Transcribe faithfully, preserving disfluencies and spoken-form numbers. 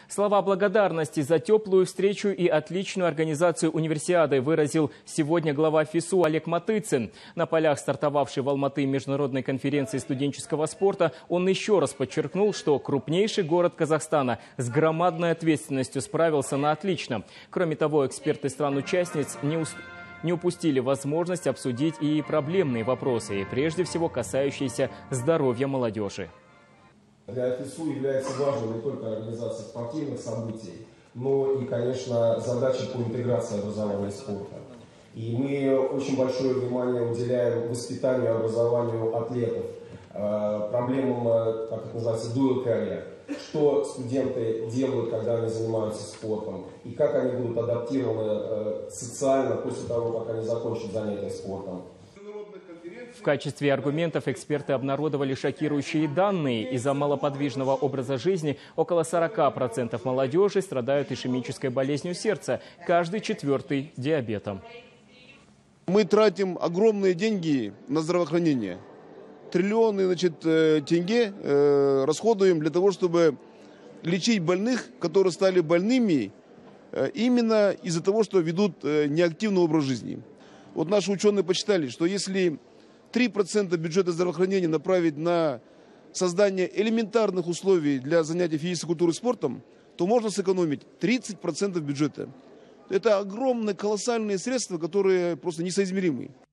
Слова благодарности за теплую встречу и отличную организацию универсиады выразил сегодня глава ФИСУ Олег Матыцин. На полях стартовавшей в Алматы международной конференции студенческого спорта он еще раз подчеркнул, что крупнейший город Казахстана с громадной ответственностью справился на отлично. Кроме того, эксперты стран-участниц не уступили. не упустили возможность обсудить и проблемные вопросы, и прежде всего касающиеся здоровья молодежи. Для ФИСУ является важной не только организация спортивных событий, но и, конечно, задача по интеграции образования и спорта. И мы очень большое внимание уделяем воспитанию и образованию атлетов, проблемам, как это называется, dual career. Что студенты делают, когда они занимаются спортом, и как они будут адаптированы социально после того, как они закончат занятия спортом. В качестве аргументов эксперты обнародовали шокирующие данные. Из-за малоподвижного образа жизни около сорока процентов молодежи страдают ишемической болезнью сердца, каждый четвертый – диабетом. Мы тратим огромные деньги на здравоохранение. Триллионы, значит, тенге э, расходуем для того, чтобы лечить больных, которые стали больными э, именно из-за того, что ведут э, неактивный образ жизни. Вот наши ученые посчитали, что если три процента бюджета здравоохранения направить на создание элементарных условий для занятий физической культурой и спортом, то можно сэкономить тридцать процентов бюджета. Это огромные, колоссальные средства, которые просто несоизмеримы.